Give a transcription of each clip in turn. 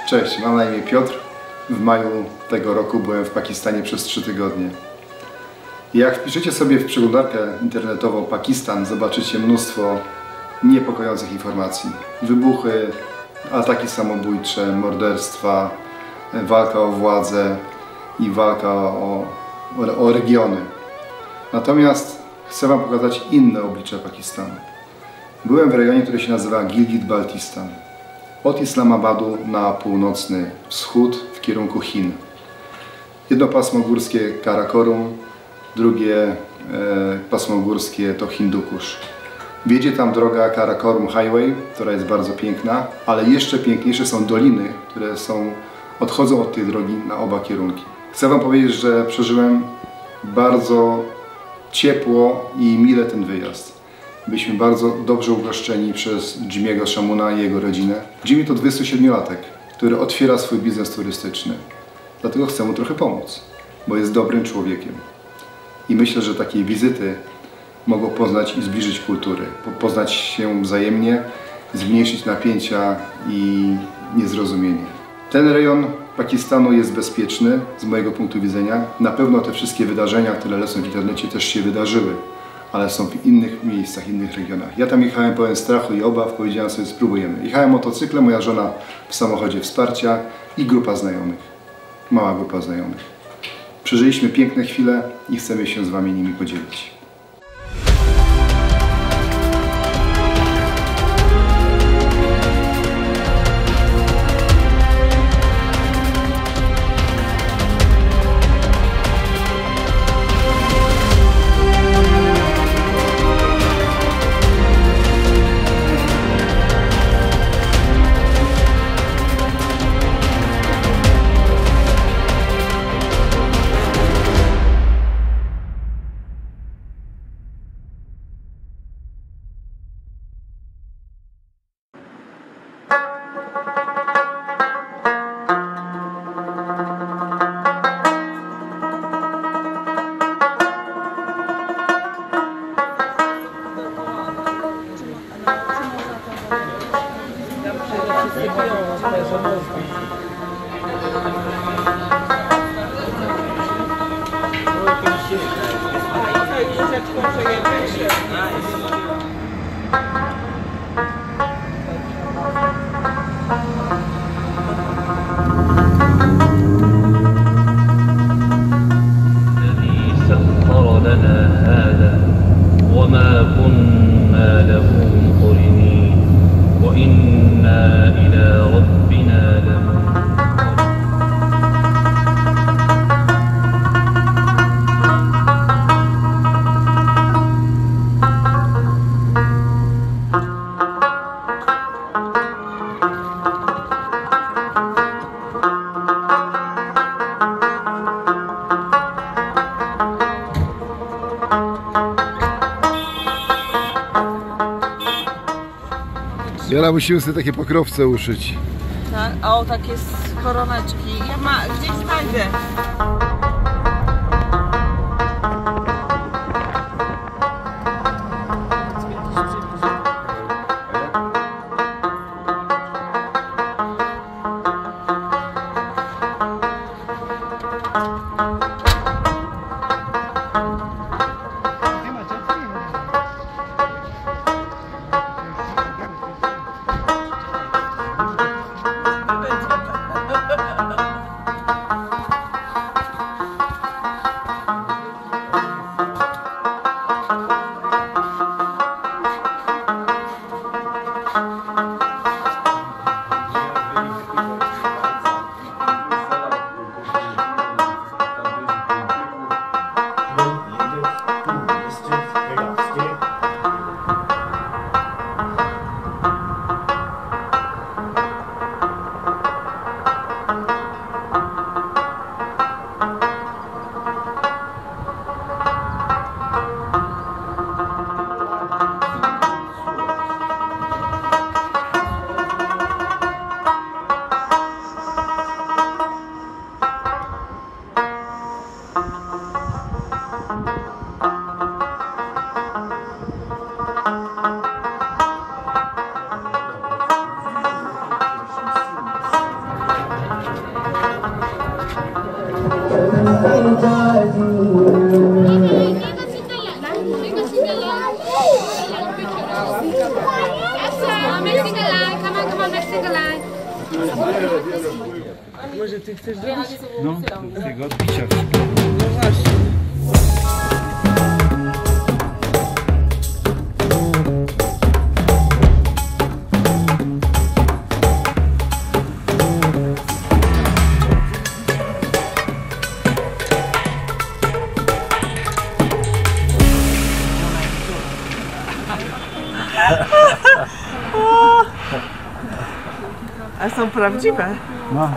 Cześć, mam na imię Piotr. W maju tego roku byłem w Pakistanie przez 3 tygodnie. Jak wpiszecie sobie w przeglądarkę internetową Pakistan, zobaczycie mnóstwo niepokojących informacji. Wybuchy, ataki samobójcze, morderstwa, walka o władzę i walka o regiony. Natomiast chcę Wam pokazać inne oblicze Pakistanu. Byłem w rejonie, który się nazywa Gilgit-Baltistan. Od Islamabadu na północny wschód w kierunku Chin. Jedno pasmo górskie Karakorum, drugie pasmo górskie to Hindukusz. Wiedzie tam droga Karakorum Highway, która jest bardzo piękna, ale jeszcze piękniejsze są doliny, które odchodzą od tej drogi na oba kierunki. Chcę Wam powiedzieć, że przeżyłem bardzo ciepło i mile ten wyjazd. Byliśmy bardzo dobrze ugoszczeni przez Jimmy'ego Shamuna i jego rodzinę. Jimmy to 27-latek, który otwiera swój biznes turystyczny. Dlatego chcę mu trochę pomóc, bo jest dobrym człowiekiem. I myślę, że takie wizyty mogą poznać i zbliżyć kultury, poznać się wzajemnie, zmniejszyć napięcia i niezrozumienie. Ten rejon Pakistanu jest bezpieczny z mojego punktu widzenia. Na pewno te wszystkie wydarzenia, które lecą w internecie, też się wydarzyły, ale są w innych miejscach, innych regionach. Ja tam jechałem pełen strachu i obaw, powiedziałem sobie, spróbujemy. Jechałem motocyklem, moja żona w samochodzie wsparcia i grupa znajomych. Mała grupa znajomych. Przeżyliśmy piękne chwile i chcemy się z Wami nimi podzielić. Jara, musimy sobie takie pokrowce uszyć. Tak, a o takie koroneczki. Ja gdzieś znajdę. Mexican line, come on, Mexican line. Może ty chcesz zrobić? No, tego odbicia. No właśnie. A są prawdziwe? No.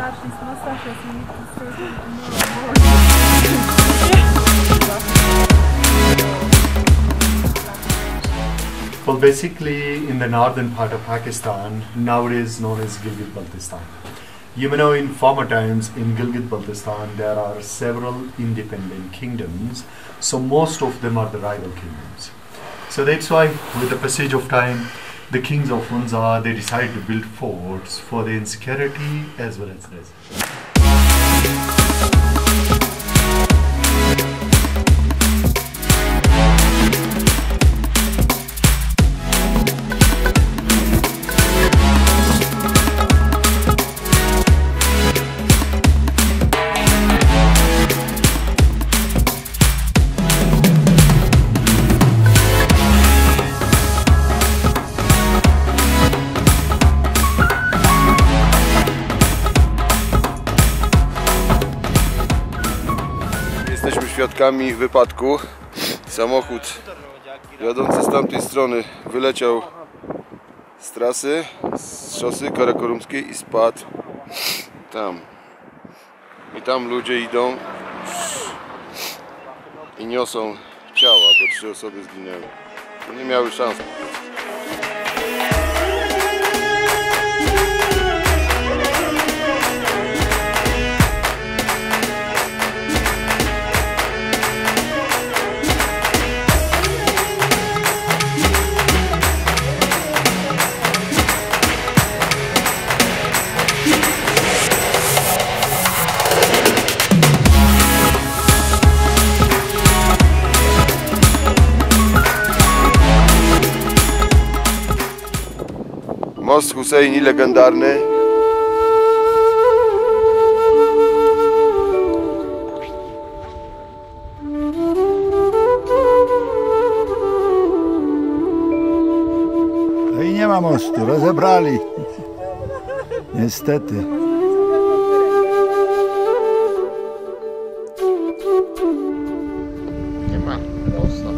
Well, basically, in the northern part of Pakistan, nowadays known as Gilgit-Baltistan. You may know in former times in Gilgit-Baltistan there are several independent kingdoms, so most of them are the rival kingdoms. So that's why, with the passage of time, the kings of Hunza, they decided to build forts for their security as well as this. Jesteśmy świadkami wypadku. Samochód jadący z tamtej strony wyleciał z trasy, z szosy karakorumskiej i spadł tam. I tam ludzie idą i niosą ciała, bo 3 osoby zginęły. Nie miały szans. Most Husseini legendarny. No i nie ma mostu, rozebrali. Niestety. Nie ma mostu.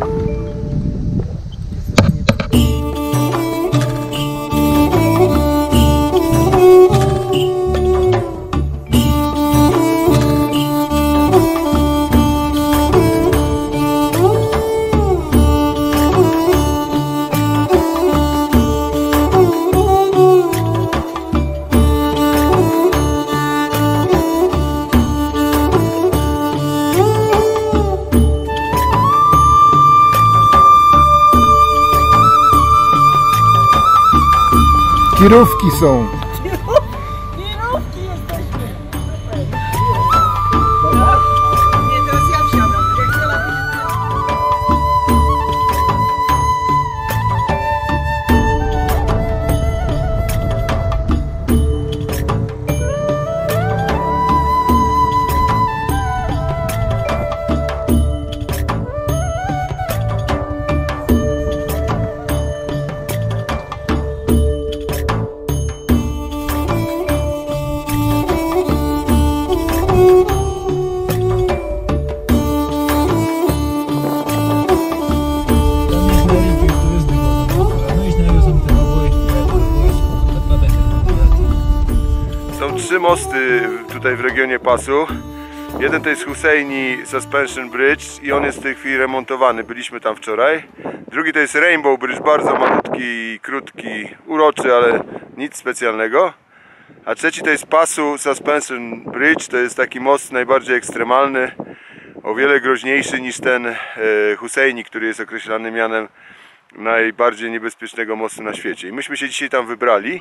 Kierówki są. Kierówki jesteśmy. Nie, teraz ja wsiadam. Jak chcę lepiej. Są 3 mosty tutaj w regionie pasu. Jeden to jest Husseini Suspension Bridge i on jest w tej chwili remontowany. Byliśmy tam wczoraj. Drugi to jest Rainbow Bridge, bardzo malutki, krótki, uroczy, ale nic specjalnego. A trzeci to jest Pasu Suspension Bridge. To jest taki most najbardziej ekstremalny, o wiele groźniejszy niż ten Husseini, który jest określany mianem najbardziej niebezpiecznego mostu na świecie. I myśmy się dzisiaj tam wybrali.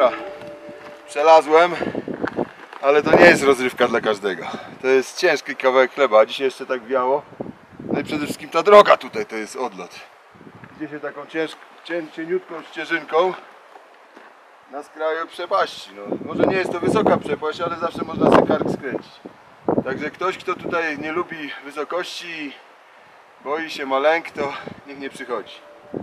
Dobra, przelazłem, ale to nie jest rozrywka dla każdego. To jest ciężki kawałek chleba, dzisiaj jeszcze tak wiało. No i przede wszystkim ta droga tutaj to jest odlot. Idzie się taką cieniutką ścieżynką na skraju przepaści. No, może nie jest to wysoka przepaść, ale zawsze można sobie kark skręcić. Także ktoś, kto tutaj nie lubi wysokości, boi się, ma lęk, to niech nie przychodzi.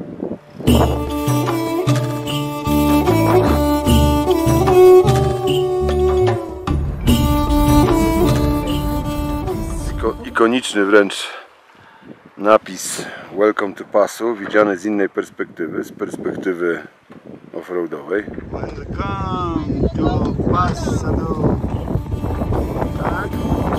Ikoniczny wręcz napis Welcome to Pasu, widziany z innej perspektywy, z perspektywy offroadowej. Welcome to Pasu. Tak?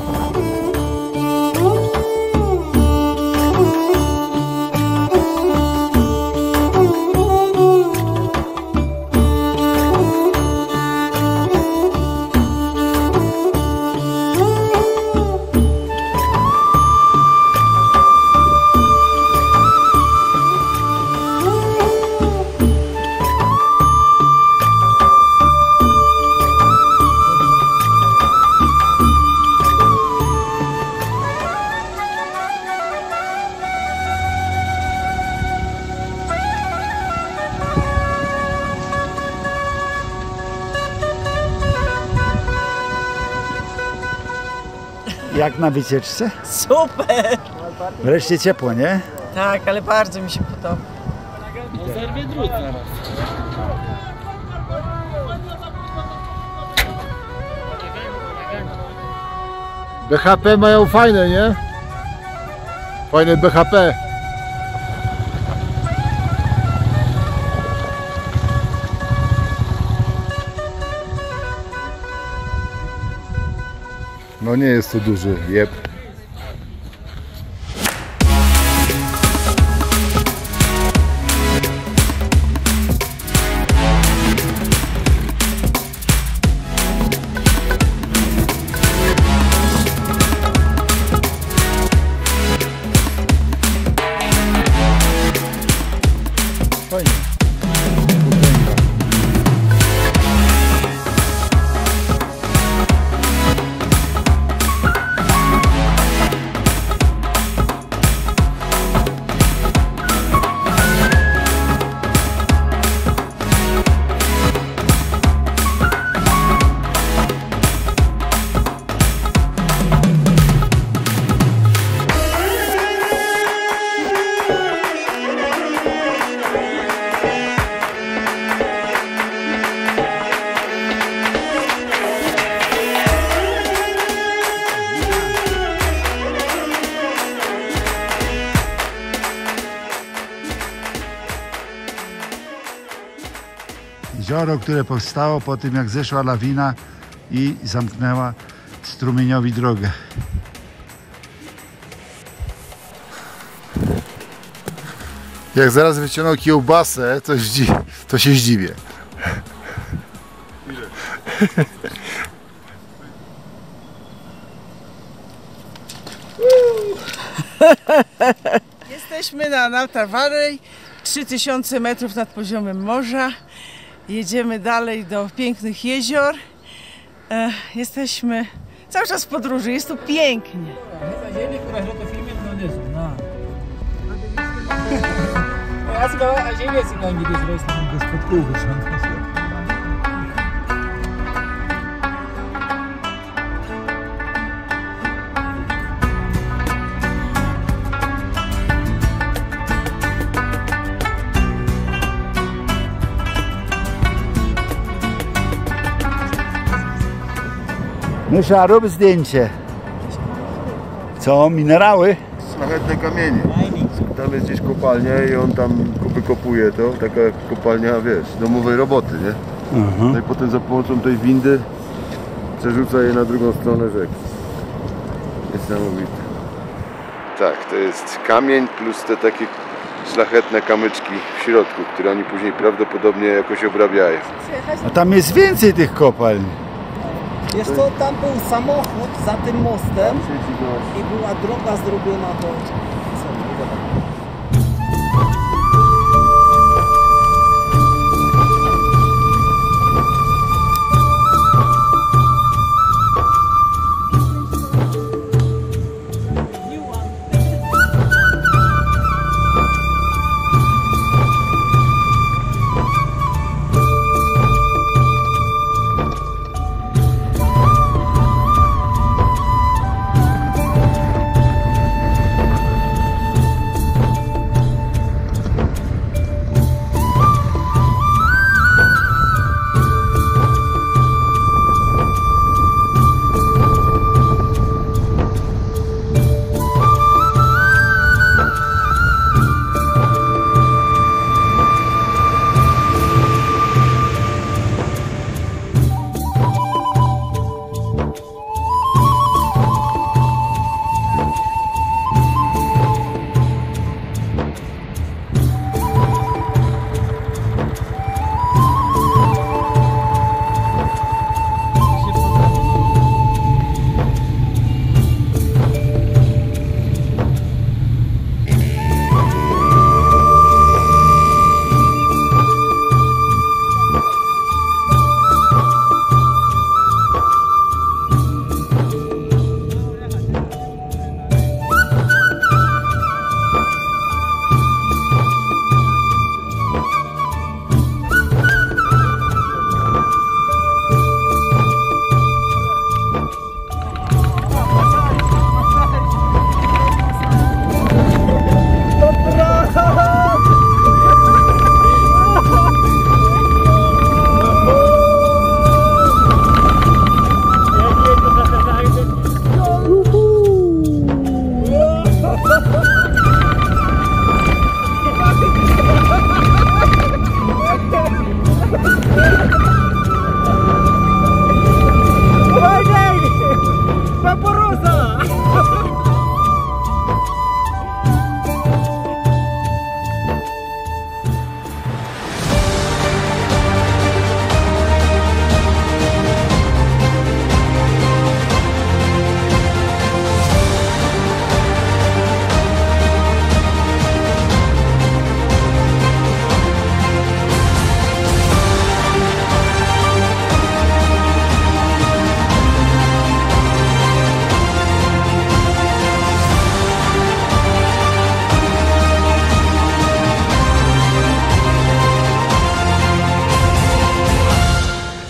Jak na wycieczce? Super! Wreszcie ciepło, nie? Tak, ale bardzo mi się podoba. BHP mają fajne, nie? Fajne BHP. No nie jest to duży jeb. Fajnie. Jezioro, które powstało po tym, jak zeszła lawina i zamknęła strumieniowi drogę. Jak zaraz wyciągnął kiełbasę, to się zdziwię. Jesteśmy na Natarwarej, 3000 metrów nad poziomem morza. Jedziemy dalej do pięknych jezior. Jesteśmy cały czas w podróży, jest tu pięknie. Mysza, rób zdjęcie. Co? Minerały? Szlachetne kamienie. Tam jest gdzieś kopalnia i on tam wykopuje to, taka kopalnia, wiesz, domowej roboty, nie? No i potem za pomocą tej windy przerzuca je na drugą stronę rzeki. Niesamowite. Tak, to jest kamień plus te takie szlachetne kamyczki w środku, które oni później prawdopodobnie jakoś obrabiają. A tam jest więcej tych kopalń. Wiesz co, tam był samochód za tym mostem i była droga zrobiona do...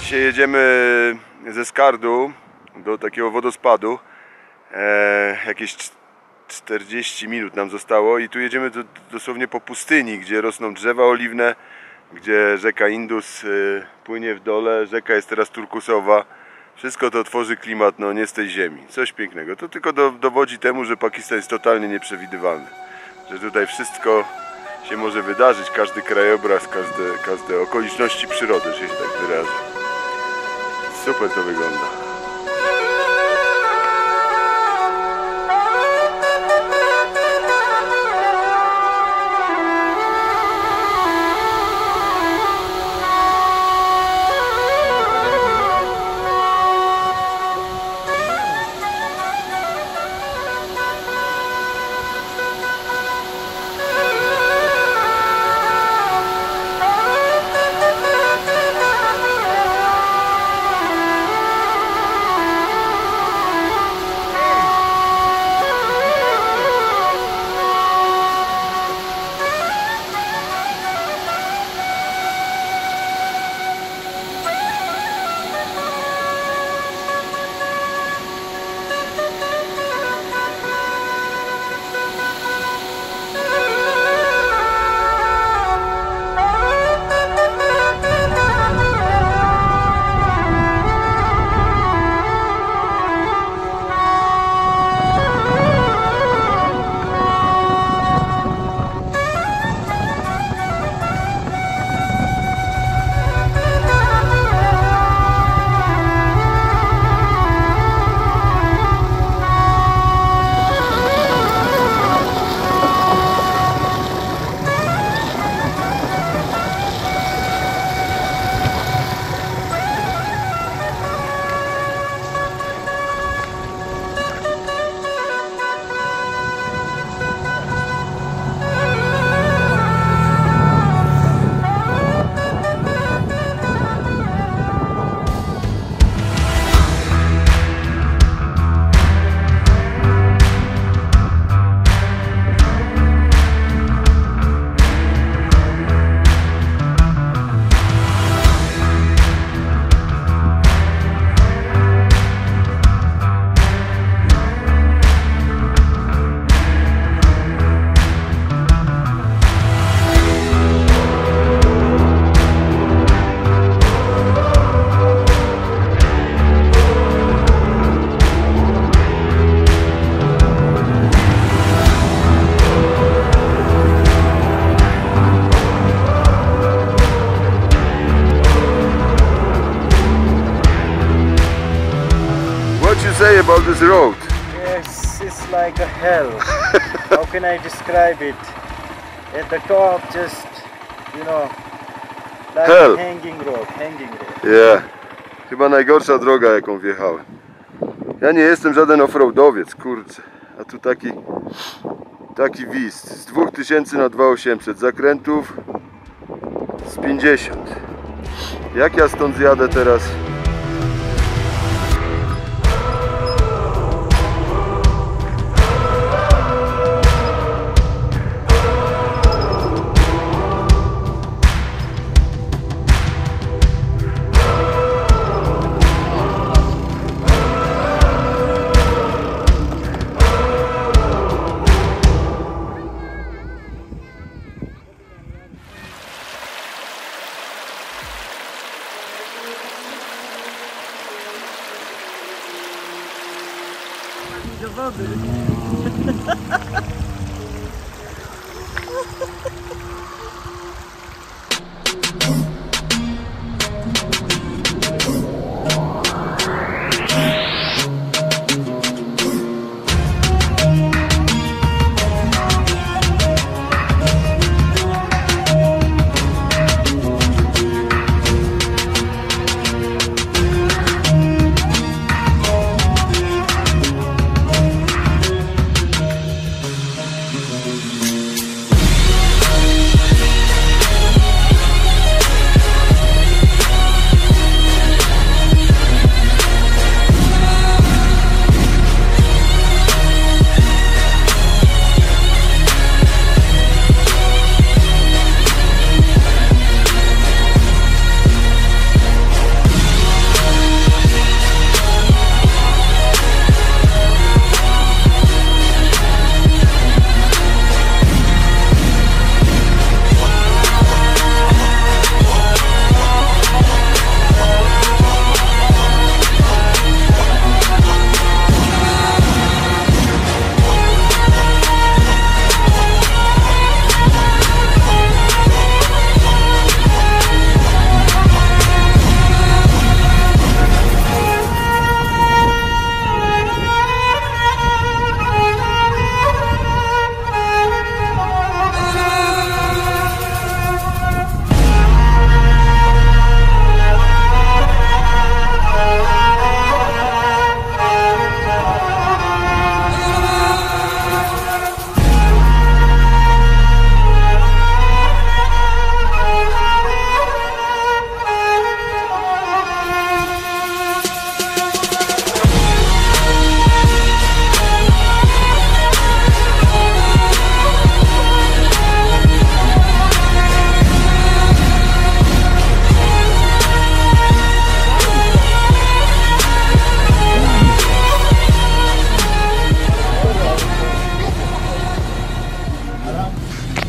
Dzisiaj jedziemy ze Skardu do takiego wodospadu. Jakieś 40 minut nam zostało i tu jedziemy dosłownie po pustyni, gdzie rosną drzewa oliwne, gdzie rzeka Indus płynie w dole, rzeka jest teraz turkusowa. Wszystko to tworzy klimat, no nie z tej ziemi. Coś pięknego. To tylko dowodzi temu, że Pakistan jest totalnie nieprzewidywalny. Że tutaj wszystko się może wydarzyć, każdy krajobraz, każde okoliczności przyrody, że się tak wyrażę. Super to wygląda. Say about this road? Yes, it's like a hell. How can I describe it? At the top, just, you know, like hell. A hanging road. Yeah. Chyba najgorsza droga, jaką wjechałem. Ja nie jestem żaden offroadowiec, kurczę. A tu taki wist. Z 2000 na 2800. Zakrętów z 50. Jak ja stąd zjadę teraz? Do wody.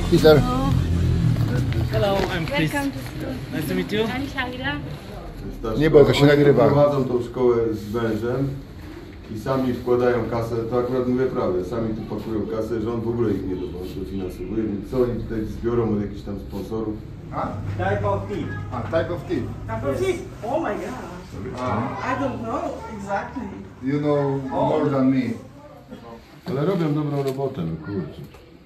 Peter. Hello, I'm Chris. Nice to meet you. Nie, bo to się nagrywa. Prowadzą tą szkołę z mężem i sami wkładają kasę, to akurat mówię prawdę, sami tu pakują kasę, rząd w ogóle ich nie dofinansowuje, więc co oni tutaj zbiorą od jakichś tam sponsorów? Type of tea. Type of tea. Oh my god. I don't know exactly. You know more than me. Ale robią dobrą robotę, no kurczę.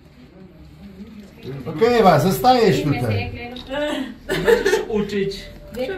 Okej, Ewa, zostajesz tutaj. Będziesz uczyć.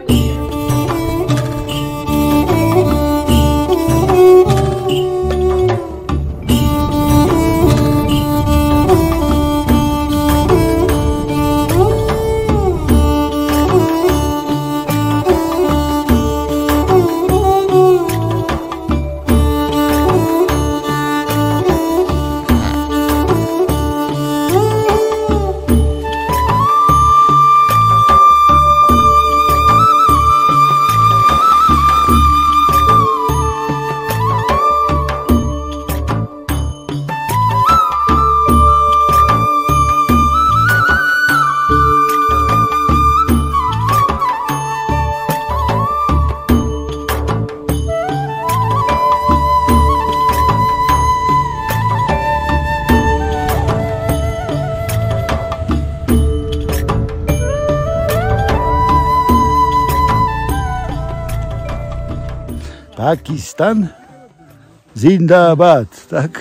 Pakistan Zindabad, tak?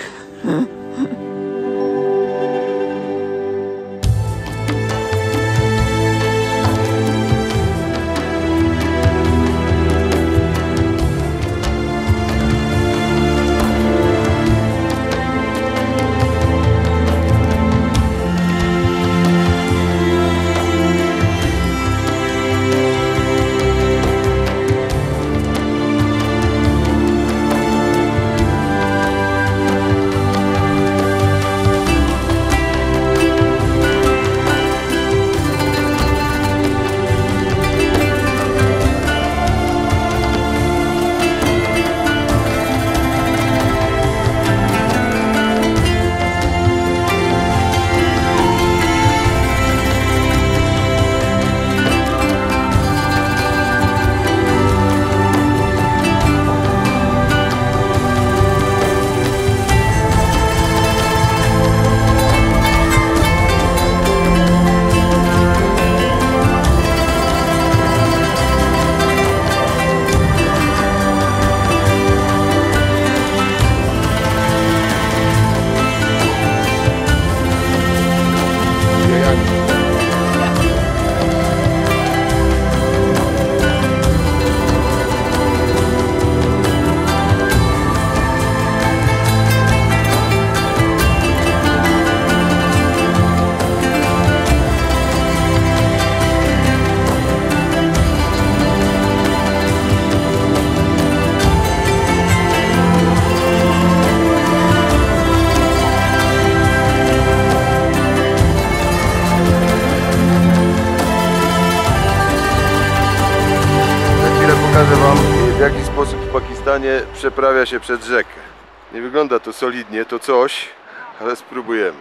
Pokażę wam, w jaki sposób w Pakistanie przeprawia się przez rzekę. Nie wygląda to solidnie, to coś, ale spróbujemy.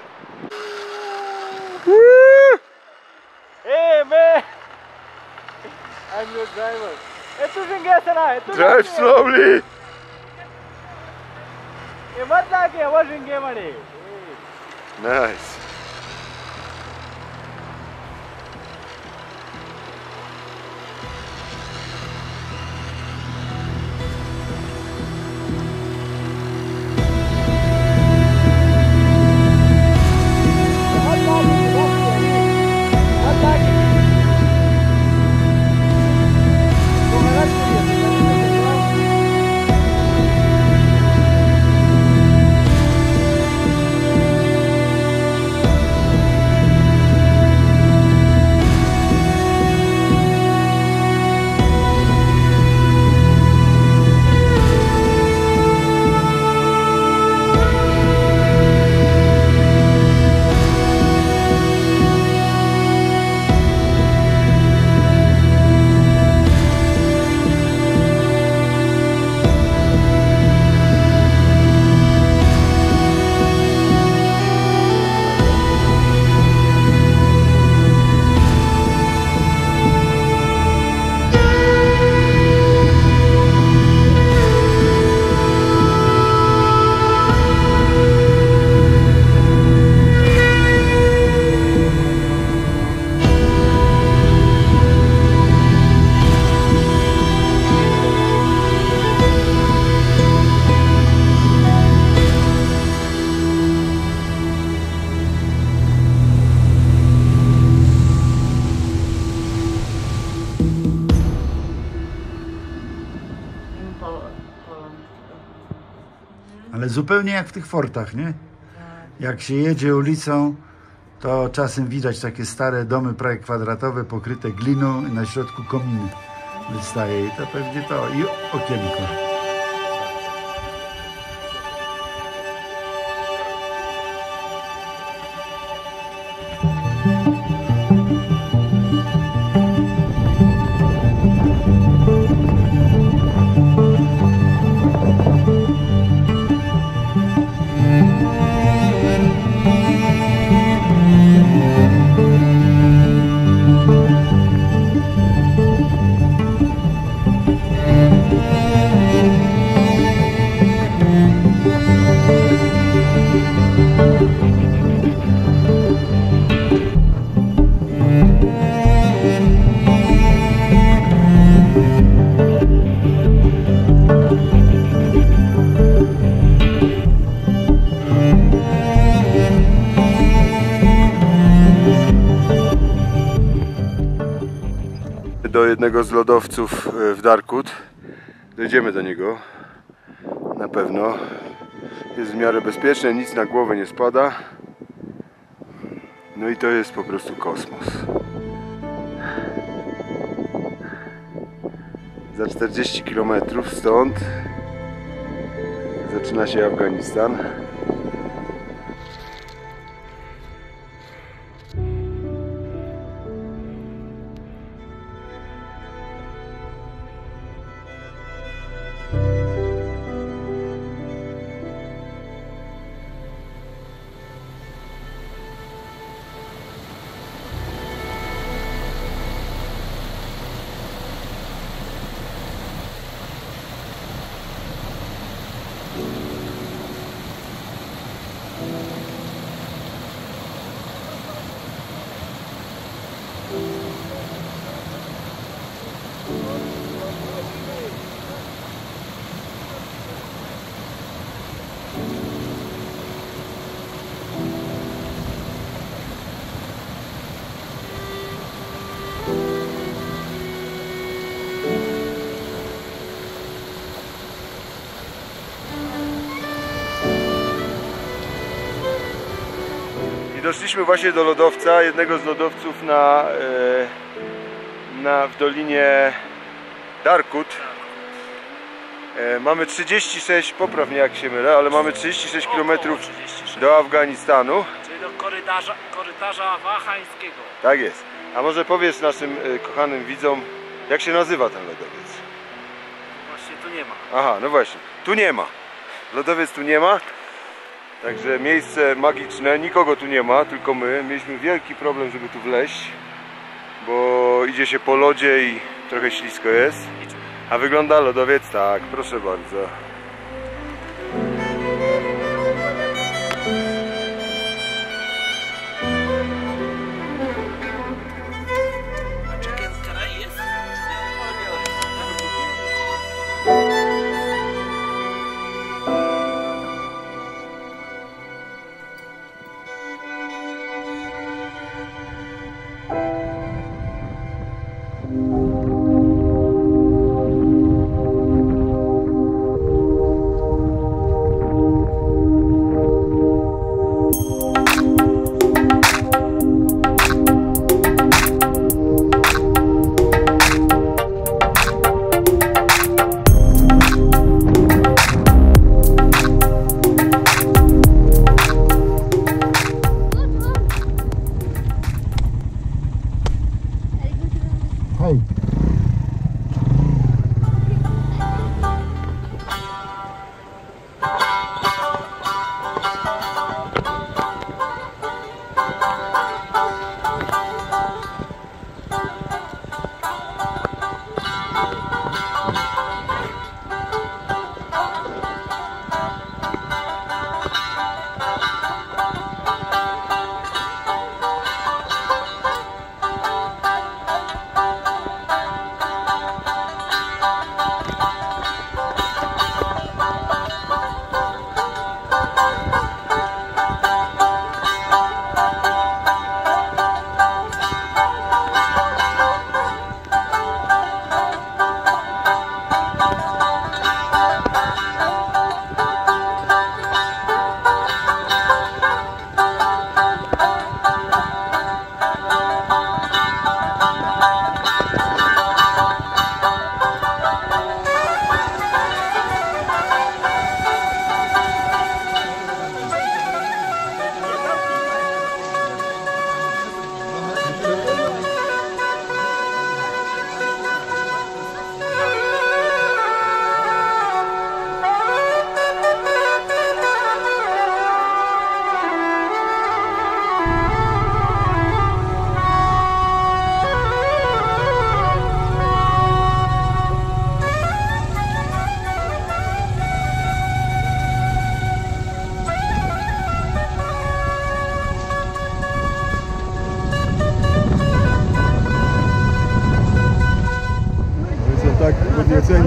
Hey man, I'm your driver. Drive slowly! Nice. Ale zupełnie jak w tych fortach, nie? Jak się jedzie ulicą, to czasem widać takie stare domy prawie kwadratowe, pokryte gliną i na środku kominy wystaje. I to pewnie to. I okienko. Do jednego z lodowców w Darkwood. Dojdziemy do niego na pewno. Jest w miarę bezpieczne, nic na głowę nie spada. No i to jest po prostu kosmos. Za 40 km stąd zaczyna się Afganistan. Doszliśmy właśnie do lodowca, jednego z lodowców w dolinie Darkwood. Mamy 36, popraw mnie jak się mylę, ale mamy 36 km do Afganistanu. Czyli do korytarza wahańskiego. Tak jest. A może powiesz naszym kochanym widzom, jak się nazywa ten lodowiec? Właśnie tu nie ma. Aha, no właśnie, tu nie ma. Lodowiec tu nie ma. Także miejsce magiczne, nikogo tu nie ma, tylko my. Mieliśmy wielki problem, żeby tu wleźć, bo idzie się po lodzie i trochę ślisko jest. A wygląda lodowiec tak, proszę bardzo.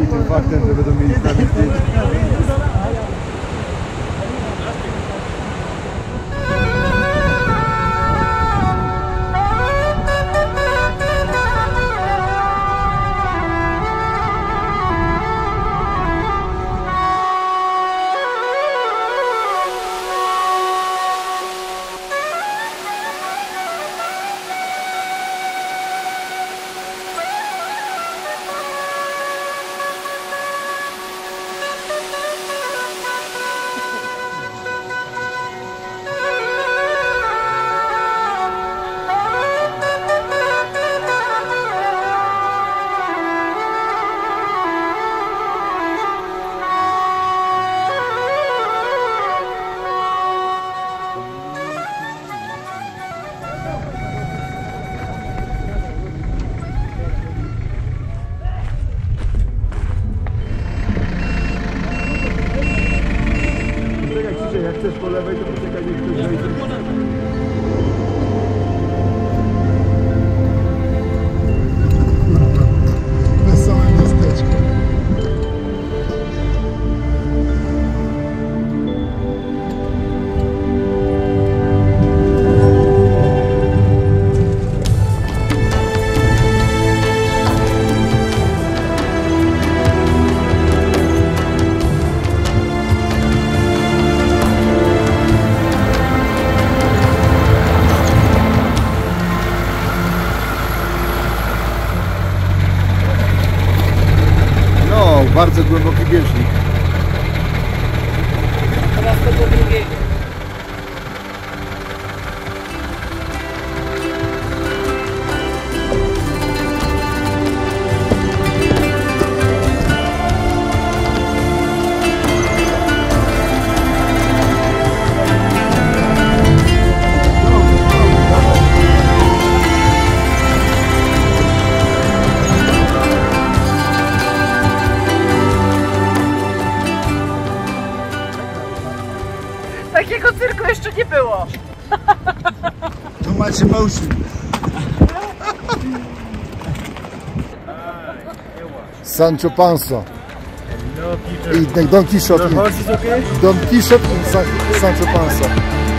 tym faktem, że będą mieli z nami zdjęcie. Jak chcesz po lewej, to poczekaj, niech ktoś wejdzie. Wesołe miasteczko. Bardzo głęboki bieżnik. Teraz to do drugiego. Takiego cyrku jeszcze nie było. Tu macie motion. Sancho Panza. I Don Quixote. Don Quixote i Sancho Panza.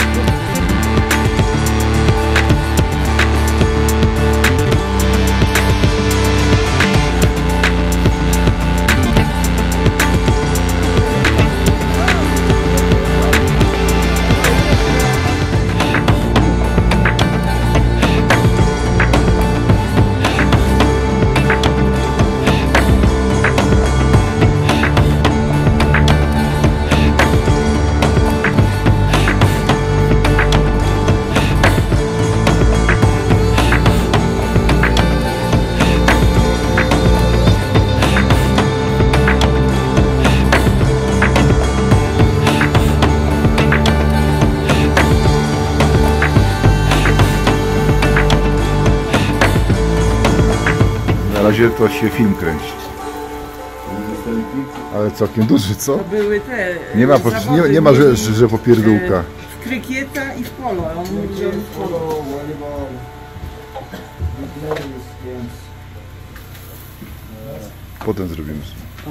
Na razie to się film kręci. Ale całkiem duży, co? To były te Nie ma, nie ma że popierdółka. w krykieta i w polo. On mówi, że w polo. Potem zrobimy.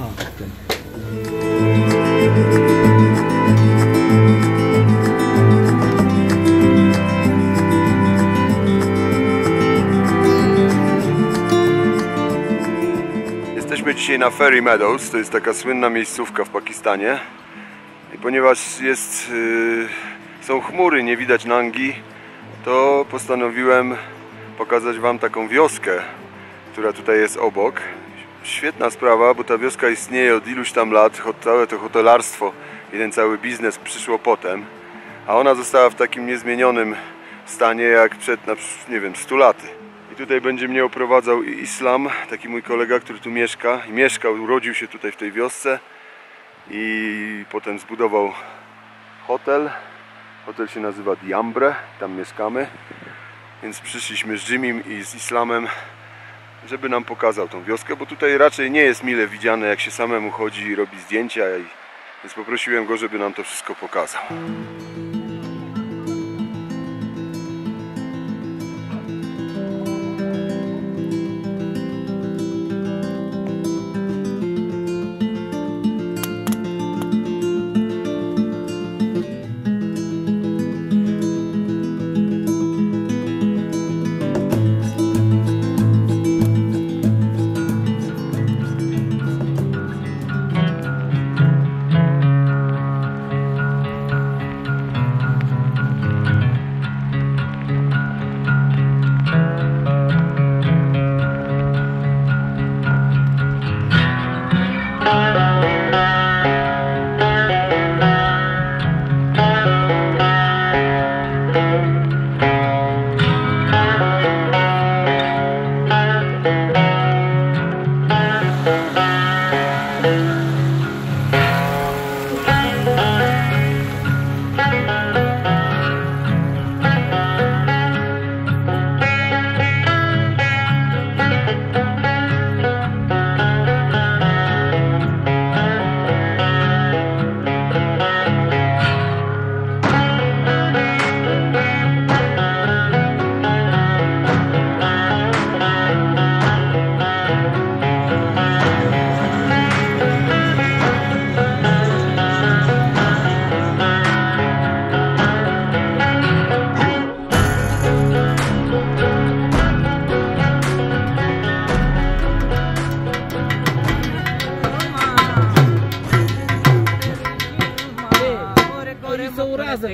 Jesteśmy dzisiaj na Fairy Meadows, to jest taka słynna miejscówka w Pakistanie. I ponieważ są chmury, nie widać Nangi, to postanowiłem pokazać Wam taką wioskę, która tutaj jest obok. Świetna sprawa, bo ta wioska istnieje od iluś tam lat, całe to hotelarstwo i ten cały biznes przyszło potem, a ona została w takim niezmienionym stanie jak przed, nie wiem, 100 laty. I tutaj będzie mnie oprowadzał Islam, taki mój kolega, który tu mieszka i mieszkał, urodził się tutaj w tej wiosce i potem zbudował hotel. Hotel się nazywa Diambre, tam mieszkamy, więc przyszliśmy z Jimmym i z Islamem, żeby nam pokazał tą wioskę, bo tutaj raczej nie jest mile widziane, jak się samemu chodzi i robi zdjęcia, więc poprosiłem go, żeby nam to wszystko pokazał. razem.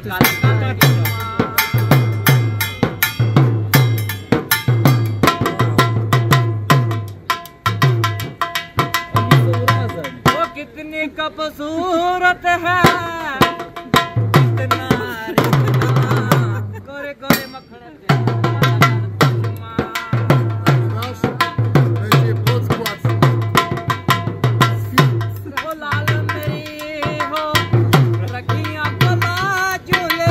वो कितनी खूबसूरत है, कितना गोरे गोरे मखन वो लाल मेरी हो रखियां बना झूले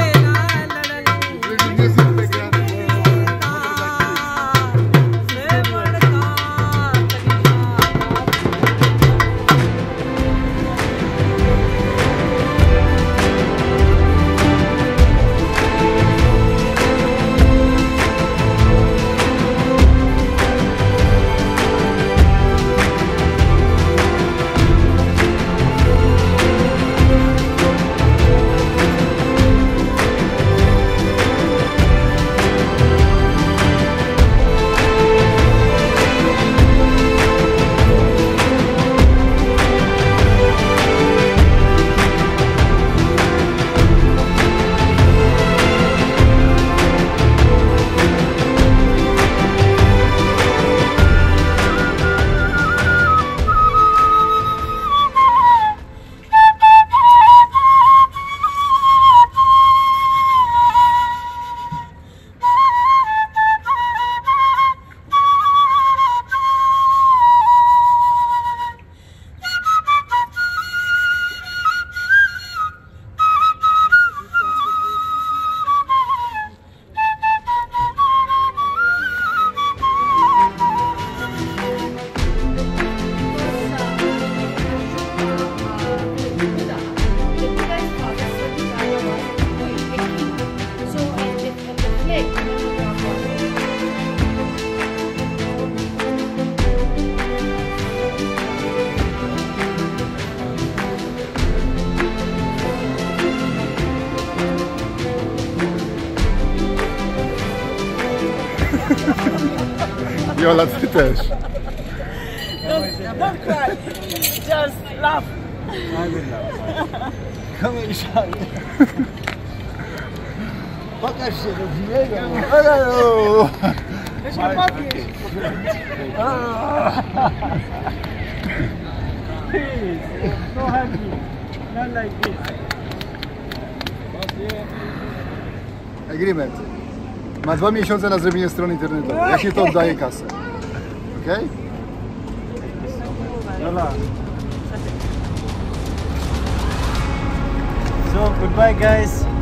Jola, ty też. Don't cry, just laugh. I will laugh. Come and show me. Pokaż się do dziwnego. Hello! Weź mnie podnieś. Please, no happy, not like this. Agreement. Ma 2 miesiące na zrobienie strony internetowej. Ja się to oddaję kasę. Okej? Yola. So, goodbye guys.